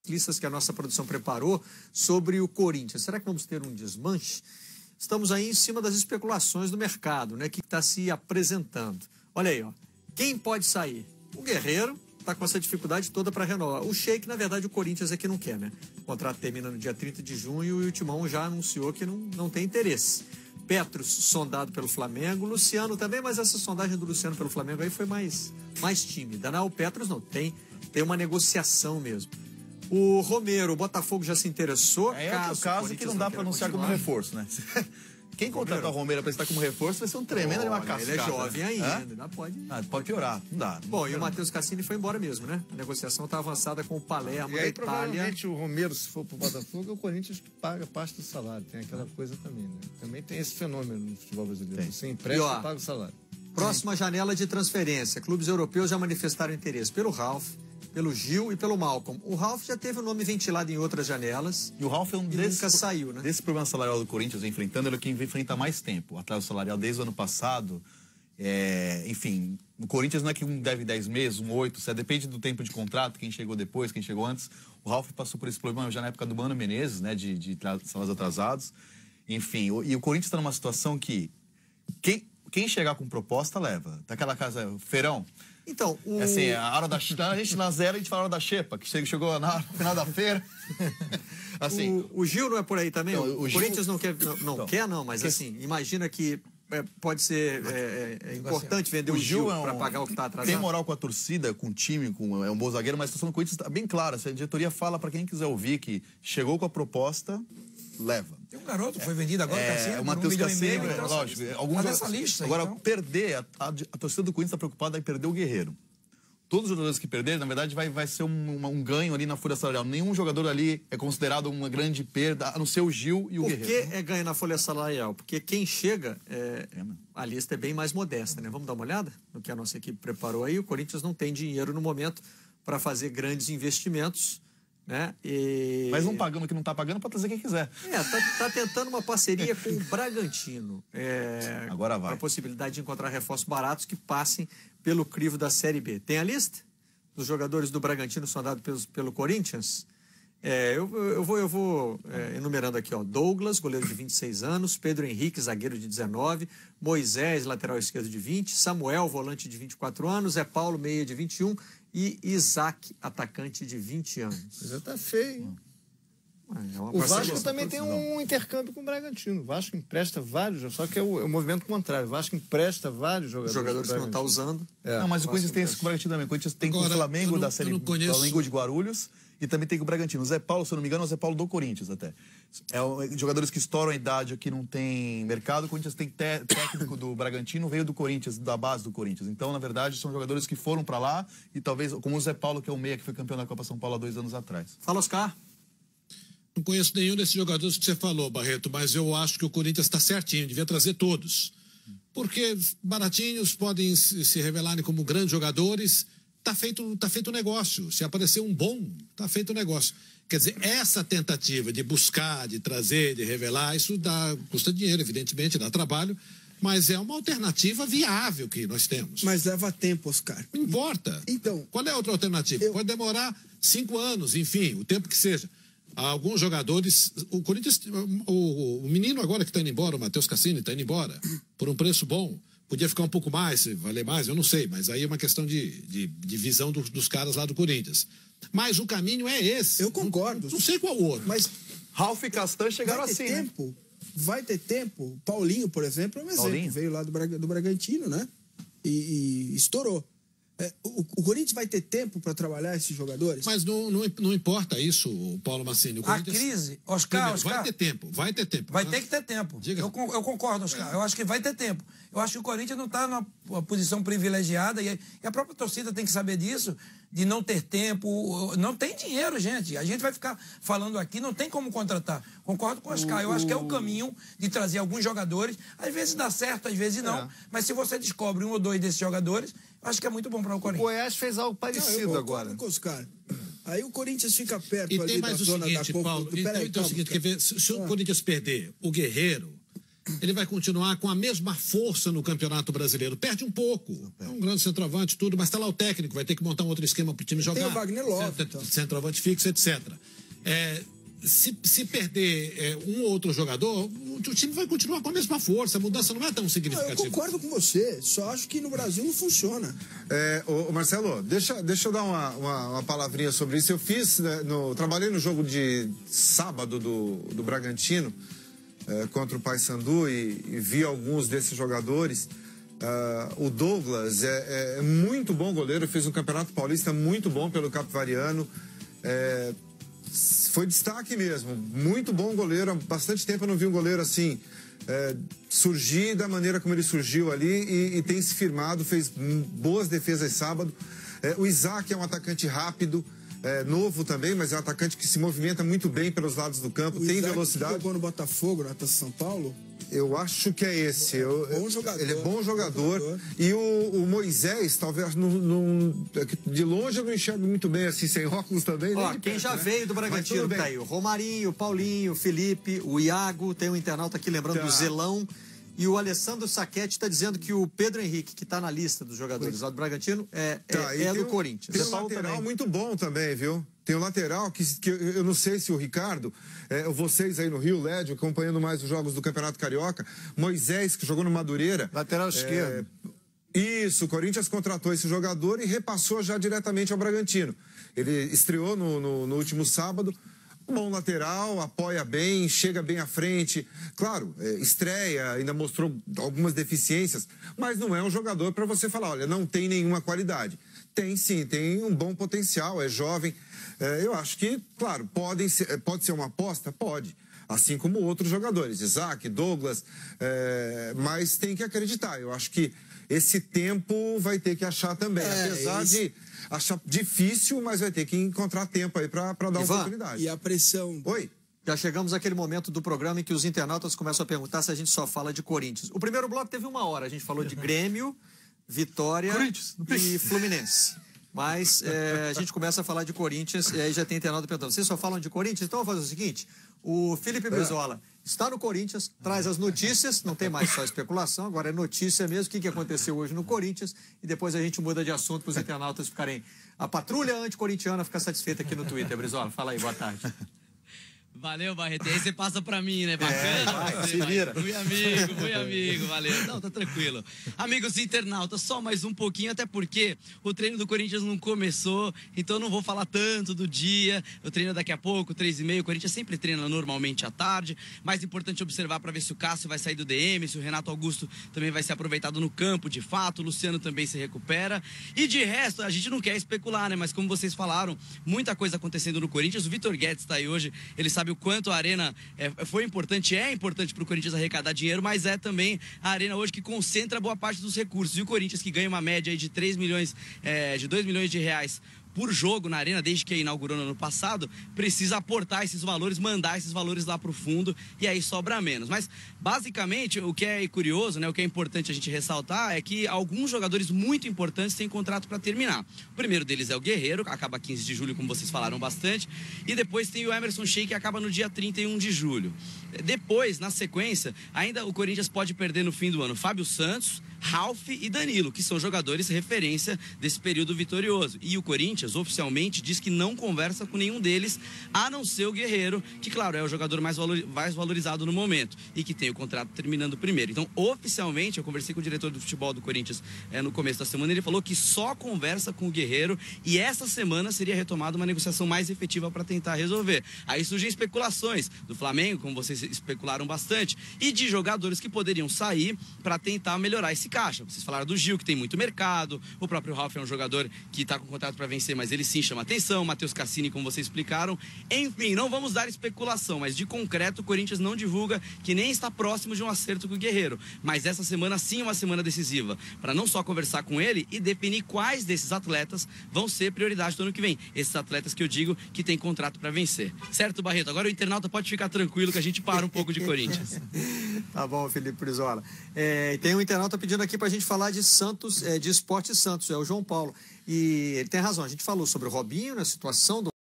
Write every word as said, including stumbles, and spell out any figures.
listas que a nossa produção preparou sobre o Corinthians. Será que vamos ter um desmanche? Estamos aí em cima das especulações do mercado, né, que está se apresentando. Olha aí, ó. Quem pode sair? O Guerreiro está com essa dificuldade toda para renovar. O Sheik, na verdade, o Corinthians é que não quer, né? O contrato termina no dia trinta de junho e o Timão já anunciou que não, não tem interesse. Petros, sondado pelo Flamengo. Luciano também, mas essa sondagem do Luciano pelo Flamengo aí foi mais, mais tímida. Não, o Petros não, tem, tem uma negociação mesmo. O Romero, o Botafogo já se interessou. É caso, o caso que não dá para anunciar continuar. como reforço, né? Quem contratar o Romero para estar como reforço vai ser um tremendo de uma cascata. Ele é jovem ainda, ainda pode... Ah, pode piorar, não dá. Não Bom, e o Matheus Cassini foi embora mesmo, né? A negociação está avançada com o Palermo, e aí, da Itália. Provavelmente o Romero, se for para o Botafogo, o Corinthians paga parte do salário. Tem aquela coisa também, né? Também tem esse fenômeno no futebol brasileiro. Tem. Você empresta e paga o salário. Próxima janela de transferência. Clubes europeus já manifestaram interesse pelo Ralf, pelo Gil e pelo Malcolm. O Ralf já teve o nome ventilado em outras janelas. E o Ralf é um desses, nunca saiu, né? Desse problema salarial do Corinthians enfrentando, ele é quem enfrenta há mais tempo. O atraso salarial desde o ano passado. É, enfim, o Corinthians não é que um deve dez meses, um oito, depende do tempo de contrato, quem chegou depois, quem chegou antes. O Ralf passou por esse problema já na época do Mano Menezes, né? De, de salários atrasados. Enfim, o, e o Corinthians está numa situação que quem, quem chegar com proposta leva. Daquela casa, Feirão. Então, o... Assim, a hora da a gente na zero, a gente fala a hora da xepa, que chegou na final da feira. Assim, o, o Gil não é por aí também? Não, o, o Gil... Corinthians não quer, não, não então, quer não, mas que... assim, imagina que é, pode ser é, é, é importante vender o, o Gil, Gil é um... para pagar o que está atrasado. Tem moral com a torcida, com o time, com, é um bom zagueiro, mas a situação do Corinthians está bem clara. A diretoria fala para quem quiser ouvir que chegou com a proposta, leva. Tem um garoto que foi vendido agora, é, Cassino, o Matheus um Cassino, é, lógico. Alguns essa lista, agora, então. perder, a, a, a torcida do Corinthians está preocupada em perder o Guerreiro. Todos os jogadores que perderem, na verdade, vai, vai ser um, uma, um ganho ali na folha salarial. Nenhum jogador ali é considerado uma grande perda, a não ser o Gil e o Por Guerreiro. Por que é ganho na folha salarial? Porque quem chega, é, é, a lista é bem mais modesta, né? Vamos dar uma olhada no que a nossa equipe preparou aí. O Corinthians não tem dinheiro no momento para fazer grandes investimentos, né? E... Mas não pagando o que não está pagando para trazer quem quiser. É, tá, tá tentando uma parceria com o Bragantino. É, Agora vai. A possibilidade de encontrar reforços baratos que passem pelo crivo da Série B. Tem a lista dos jogadores do Bragantino sondados pelo, pelo Corinthians? É, eu, eu vou, eu vou é, enumerando aqui, ó. Douglas, goleiro de vinte e seis anos, Pedro Henrique, zagueiro de dezenove, Moisés, lateral esquerdo de vinte, Samuel, volante de vinte e quatro anos, Zé Paulo, meia de vinte e um e Isaac, atacante de vinte anos. Já tá feio. É o Vasco também tem um intercâmbio com o Bragantino. O Vasco empresta vários, só que é o, é o movimento contrário. O Vasco empresta vários jogadores. Jogadores que não está usando. É, não, mas o Corinthians tem esse com o Bragantino também. O Corinthians tem Agora, com o Flamengo da série Flamengo de Guarulhos e também tem com o Bragantino. O Zé Paulo, se eu não me engano, é o Zé Paulo do Corinthians até. É o, jogadores que estouram a idade aqui, não tem mercado. O Corinthians tem te, técnico do Bragantino, veio do Corinthians, da base do Corinthians. Então, na verdade, são jogadores que foram para lá e talvez, como o Zé Paulo, que é o meia, que foi campeão da Copa São Paulo há dois anos atrás. Fala, Oscar. Não conheço nenhum desses jogadores que você falou, Barreto, mas eu acho que o Corinthians está certinho, devia trazer todos. Porque baratinhos podem se revelarem como grandes jogadores, está feito, tá feito o negócio. Se aparecer um bom, está feito o negócio. Quer dizer, essa tentativa de buscar, de trazer, de revelar, isso dá, custa dinheiro, evidentemente, dá trabalho, mas é uma alternativa viável que nós temos. Mas leva tempo, Oscar. Não importa. Então, qual é a outra alternativa? Eu... Pode demorar cinco anos, enfim, o tempo que seja. Alguns jogadores, o Corinthians, o, o menino agora que está indo embora, o Matheus Cassini está indo embora, por um preço bom, podia ficar um pouco mais, valer mais, eu não sei, mas aí é uma questão de, de, de visão dos, dos caras lá do Corinthians. Mas o caminho é esse. Eu concordo. Não, não sei qual outro. Mas Ralf e Castan chegaram vai ter assim, tempo, né? Vai ter tempo. Paulinho, por exemplo, é um exemplo. Paulinho? Veio lá do, Braga, do Bragantino, né? E, e estourou. É, o, o Corinthians vai ter tempo para trabalhar esses jogadores? Mas não, não, não importa isso, Paulo Massini. O a crise, Oscar, primeiro, Oscar... Vai ter tempo, vai ter tempo. Vai ter que ter tempo. Diga. Eu, eu concordo, Oscar. Eu acho que vai ter tempo. Eu acho que o Corinthians não está numa posição privilegiada e a própria torcida tem que saber disso, de não ter tempo. Não tem dinheiro, gente. A gente vai ficar falando aqui, não tem como contratar. Concordo com o Oscar. Eu acho que é o caminho de trazer alguns jogadores. Às vezes dá certo, às vezes não. É. Mas se você descobre um ou dois desses jogadores, acho que é muito bom para o Corinthians. O Goiás fez algo parecido não, agora. Com os caras. Aí o Corinthians fica perto e ali tem mais da o zona seguinte, da Paulo, Copa. então, Peraí, então é o seguinte, quer ver, se, se o Corinthians perder o Guerreiro, ele vai continuar com a mesma força no Campeonato Brasileiro. Perde um pouco. É um grande centroavante, tudo, mas está lá o técnico, vai ter que montar um outro esquema para o time jogar. Tem o Wagner Love. Cent então. Centroavante fixo, etcétera. É, se, se perder é, um ou outro jogador, o, o time vai continuar com a mesma força. A mudança não é tão significativa. Eu concordo com você, só acho que no Brasil não funciona. É, ô, ô Marcelo, deixa, deixa eu dar uma, uma, uma palavrinha sobre isso. Eu fiz, né, no, trabalhei no jogo de sábado do, do Bragantino, é, contra o Paysandu, e, e vi alguns desses jogadores. Uh, o Douglas é, é muito bom goleiro, fez um campeonato paulista muito bom pelo Capivariano. É, foi destaque mesmo, muito bom goleiro. Há bastante tempo eu não vi um goleiro assim é, surgir da maneira como ele surgiu ali e, e tem se firmado, fez boas defesas sábado. É, o Isaac é um atacante rápido, é, novo também, mas é um atacante que se movimenta muito bem pelos lados do campo, o tem Isaac velocidade. Jogou no Botafogo, na Taça São Paulo? Eu acho que é esse. Eu, bom jogador, ele é bom jogador. bom jogador. E o, o Moisés, talvez, não, não, de longe eu não enxergo muito bem, assim, sem óculos também. Ó, quem quem perto, já né? veio do Bragantino tá aí. O Romarinho, o Paulinho, o Felipe, o Iago, tem um internauta aqui lembrando Tá. do Zelão. E o Alessandro Saquete está dizendo que o Pedro Henrique, que está na lista dos jogadores lá do Bragantino, é, Tá, é, e é tem do um- Corinthians. Tem um Zé Paulo lateral também. muito bom também, viu? Tem um lateral que, que eu, eu não sei se o Ricardo, é, vocês aí no Rio, Lédio, acompanhando mais os jogos do Campeonato Carioca, Moisés, que jogou no Madureira. Lateral esquerdo. Isso, o Corinthians contratou esse jogador e repassou já diretamente ao Bragantino. Ele estreou no, no, no último sábado. Bom lateral, apoia bem, chega bem à frente. Claro, é, estreia, ainda mostrou algumas deficiências, mas não é um jogador para você falar, olha, não tem nenhuma qualidade. Tem sim, tem um bom potencial, é jovem. É, eu acho que, claro, podem ser, pode ser uma aposta? Pode. Assim como outros jogadores, Isaac, Douglas, é, mas tem que acreditar. Eu acho que esse tempo vai ter que achar também. É, Apesar esse... de achar difícil, mas vai ter que encontrar tempo aí para dar uma Ivan, oportunidade. E a pressão. Oi? Já chegamos àquele momento do programa em que os internautas começam a perguntar se a gente só fala de Corinthians. O primeiro bloco teve uma hora, a gente falou de Grêmio, Vitória e Fluminense. Mas é, a gente começa a falar de Corinthians e aí já tem internauta perguntando, vocês só falam de Corinthians? Então vamos fazer o seguinte, o Felipe Brizola está no Corinthians, traz as notícias, não tem mais só especulação, agora é notícia mesmo, o que, que aconteceu hoje no Corinthians, e depois a gente muda de assunto para os internautas ficarem... A patrulha anticorintiana fica satisfeita aqui no Twitter. Brizola, fala aí, boa tarde. Valeu, Barreto. E aí você passa pra mim, né? Bacana. É, vai, você, se vira. Fui amigo, fui amigo, valeu. Não, tá tranquilo. Amigos internautas, só mais um pouquinho, até porque o treino do Corinthians não começou, então eu não vou falar tanto do dia. O treino é daqui a pouco, três e meia. O Corinthians sempre treina normalmente à tarde. Mais importante observar para ver se o Cássio vai sair do D M, se o Renato Augusto também vai ser aproveitado no campo, de fato. O Luciano também se recupera. E de resto, a gente não quer especular, né? Mas como vocês falaram, muita coisa acontecendo no Corinthians. O Vitor Guedes tá aí hoje, ele sabe o quanto a Arena é, foi importante, é importante para o Corinthians arrecadar dinheiro, mas é também a Arena hoje que concentra boa parte dos recursos. E o Corinthians, que ganha uma média aí de três milhões, é, de dois milhões de reais por jogo na Arena, desde que inaugurou no ano passado, precisa aportar esses valores, mandar esses valores lá para o fundo, e aí sobra menos. Mas, basicamente, o que é curioso, né, o que é importante a gente ressaltar é que alguns jogadores muito importantes têm contrato para terminar. O primeiro deles é o Guerreiro, que acaba quinze de julho, como vocês falaram bastante, e depois tem o Emerson Sheik, que acaba no dia trinta e um de julho. Depois, na sequência, ainda o Corinthians pode perder no fim do ano Fábio Santos, Ralf e Danilo, que são jogadores referência desse período vitorioso. E o Corinthians, oficialmente, diz que não conversa com nenhum deles, a não ser o Guerreiro, que, claro, é o jogador mais, valor, mais valorizado no momento e que tem o contrato terminando primeiro. Então, oficialmente, eu conversei com o diretor do futebol do Corinthians é, no começo da semana, ele falou que só conversa com o Guerreiro e essa semana seria retomada uma negociação mais efetiva para tentar resolver. Aí surgem especulações do Flamengo, como vocês especularam bastante, e de jogadores que poderiam sair para tentar melhorar esse caixa. Vocês falaram do Gil, que tem muito mercado, o próprio Ralf é um jogador que está com contrato para vencer, mas ele sim chama atenção, Matheus Cassini, como vocês explicaram. Enfim, não vamos dar especulação, mas de concreto o Corinthians não divulga que nem está próximo de um acerto com o Guerreiro. Mas essa semana sim é uma semana decisiva, para não só conversar com ele e definir quais desses atletas vão ser prioridade do ano que vem. Esses atletas que eu digo que tem contrato para vencer. Certo, Barreto? Agora o internauta pode ficar tranquilo que a gente para um pouco de Corinthians. Tá bom, Felipe Brizola. É, tem um internauta pedindo aqui pra gente falar de Santos, é, de Esporte Santos, é o João Paulo. E ele tem razão, a gente falou sobre o Robinho, na situação do